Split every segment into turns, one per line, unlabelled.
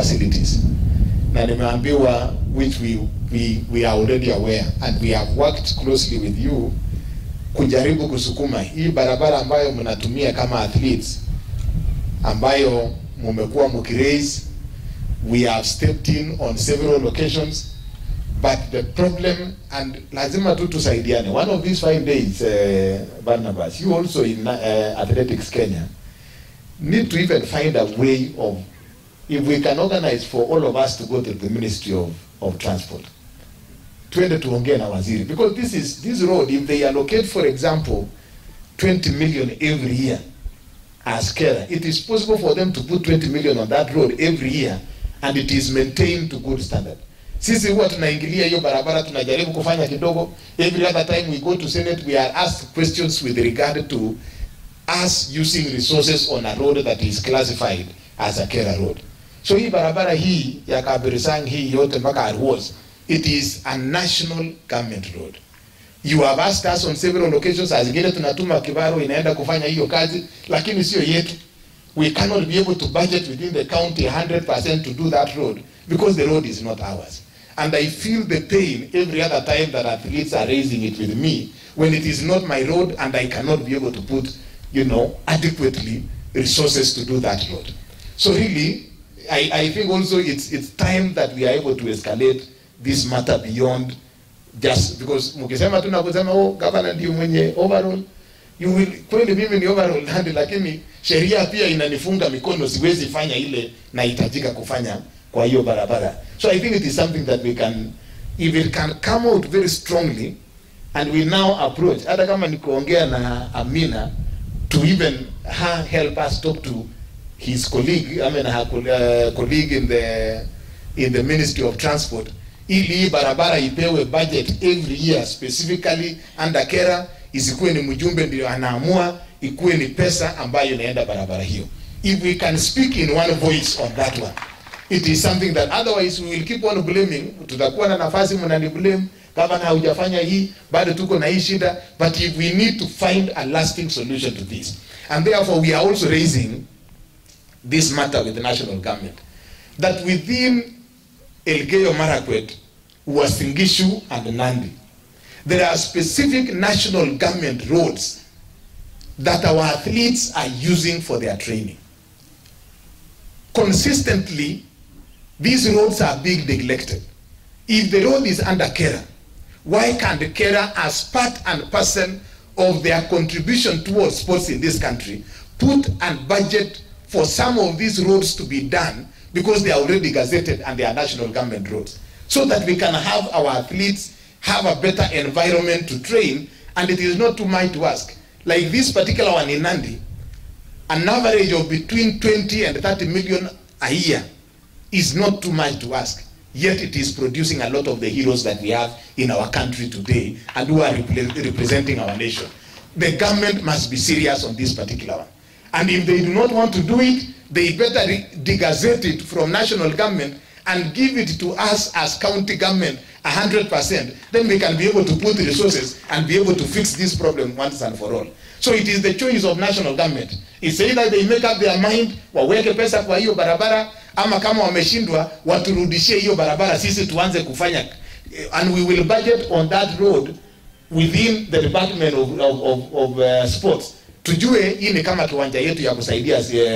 facilities. Na nimeambiwa, which we are already aware, and we have worked closely with you kujaribu kusukuma hii barabara ambayo mnatumia kama athletes, ambayo mmekuwa mkiraise. We have stepped in on several occasions, but the problem, and lazima tu tusaidiane. One of these 5 days, Barnabas, you also in Athletics Kenya, need to even find a way of, if we can organize for all of us to go to the Ministry of Transport, twende tuongee na waziri, because this road, if they allocate, for example, 20 million every year as Kera, it is possible for them to put 20 million on that road every year, and it is maintained to good standard. Sisi huwa tunaingilia hiyo barabara, tunajaribu kufanya kidogo. Every other time we go to Senate, we are asked questions with regard to us using resources on a road that is classified as a Kera road. So hii barabara hii ya Kabirisang hii yote mpaka Arwos, it is a national government road. You have asked us on several occasions, as zingine tunatuma kibaro inaenda kufanya hiyo kazi, lakini sio yetu. We cannot be able to budget within the county 100% to do that road, because the road is not ours. And I feel the pain every other time that athletes are raising it with me, when it is not my road and I cannot be able to put, adequately resources to do that road. So really, I think also it's time that we are able to escalate this matter beyond just, because mukisema tunakusema governor ndio mwenye overall, you will, kweli mimi ni overall hand, lakini sheria pia inanifunga mikono, siwezi fanya ile na itajika kufanya kwa hiyo barabara. So I think it is something that we can, if it can come out very strongly, and we now approach, hata kama ni kuongea na Amina, to even her help us talk to his colleague, her colleague in the Ministry of Transport, ili barabara ipewe budget every year specifically under Kera, isikuwe ni mjumbe ndio anaamua, ikuwe ni pesa ambayo inaenda barabara hiyo. If we can speak in one voice on that one, it is something that otherwise we will keep on blaming. Tutakuwa na nafasi mnani blame, governor hujafanya hii, bado tuko na hii shida. But if we need to find a lasting solution to this, and therefore we are also raising this matter with the national government, that within Elgeyo Marakwet, Uasin Gishu and Nandi, there are specific national government roads that our athletes are using for their training. Consistently, these roads are being neglected. If the road is under Kera, why can't Kera, as part and parcel of their contribution towards sports in this country, put and budget for some of these roads to be done, because they are already gazetted and they are national government roads, so that we can have our athletes have a better environment to train, and it is not too much to ask. Like this particular one in Nandi, an average of between 20 and 30 million a year is not too much to ask. Yet it is producing a lot of the heroes that we have in our country today and who are representing our nation. The government must be serious on this particular one. And if they do not want to do it, they better de-gazette it from national government and give it to us as county government 100%. Then we can be able to put the resources and be able to fix this problem once and for all. So it is the choice of national government. It's either they make up their mind, waweke pesa kwa hiyo barabara, ama kama wameshindwa, waturudishie hiyo barabara, sisi tuanze kufanya. And we will budget on that road within the Department of Sports. Tujue hii ni kama kiwanja yetu ya kusaidia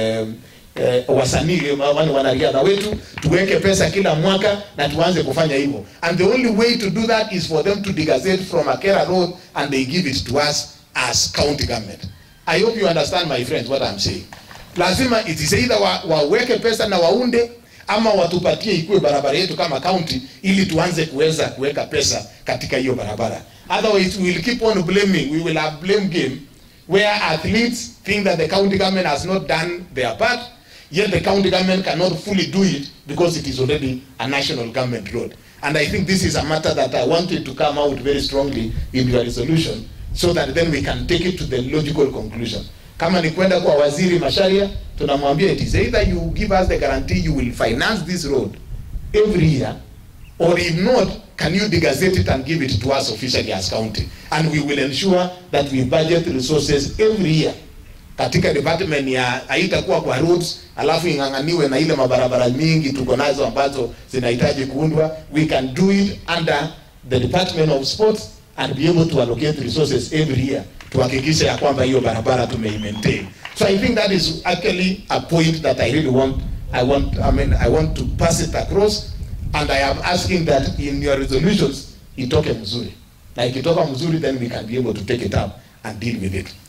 wasanii wanariadha wetu, tuweke pesa kila mwaka na tuanze kufanya hivyo. And the only way to do that is for them to de-gazette from a Kera road and they give it to us as county government. I hope you understand, my friends, what I'm saying. Lazima it is either waweke pesa na waunde, ama watupatie ikuwe barabara yetu kama county, ili tuanze kuweza kuweka pesa katika hiyo barabara. Otherwise we will keep on blaming. We will have blame game where athletes think that the county government has not done their part, yet the county government cannot fully do it because it is already a national government road. And I think this is a matter that I wanted to come out very strongly in your resolution, so that then we can take it to the logical conclusion. Kama ni kwenda kwa Waziri Macharia, tunamwambia it is either you give us the guarantee you will finance this road every year, or if not, can you de-gazette it and give it to us officially as county? And we will ensure that we budget resources every year katika department ya haitakuwa kwa roads alafu ing'ang'aniwe na ile mabarabara mingi tuko nazo ambazo zinahitaji kuundwa. We can do it under the Department of Sports and be able to allocate resources every year tuhakikisha ya kwamba hiyo barabara tumeimaintain. So I think that is actually a point that I really want to pass it across, and I am asking that in your resolutions itoke mzuri. Na ikitoka mzuri, then we can be able to take it up and deal with it.